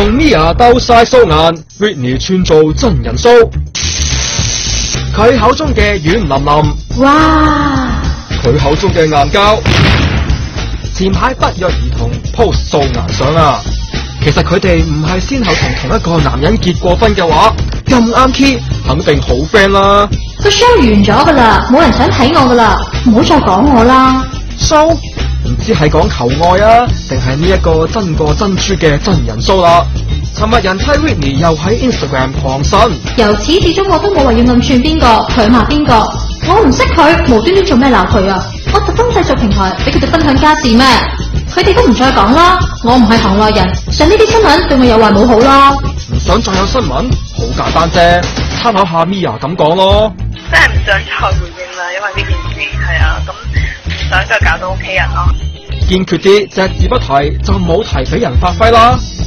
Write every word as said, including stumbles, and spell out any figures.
同 Mia 鬥晒素顏 ，Whitney 串做真人 show。佢口中嘅軟腍腍， 哇！ 佢口中嘅硬膠。前排不約而同 post 素顏相啊！其實佢哋唔係先後同同一個男人結過婚嘅話，咁啱 key 肯定好 friend 啦。 個 show 完咗噶啦，冇人想睇我噶啦，唔好再講我啦。 show 唔知係講求愛啊，定係呢一個真過珍珠嘅真人 show 啦。尋日人妻 Whitney 又喺 Instagram 狂呻， 由始至終我都冇話要暗串邊個，佢罵邊個，我唔識佢，無端端做咩鬧佢啊？我特登製作平台俾佢哋分享家事咩？佢哋都唔再講啦，我唔係行內人，上呢啲新聞對我有壞冇好啦。 唔想再有新聞，好簡單啫，參考下 Mia 咁講咯。 真係唔想再回應啦，因為呢件事係啊，咁唔想再搞到屋企人咯。 堅決啲，隻字不提就冇提俾人發揮啦。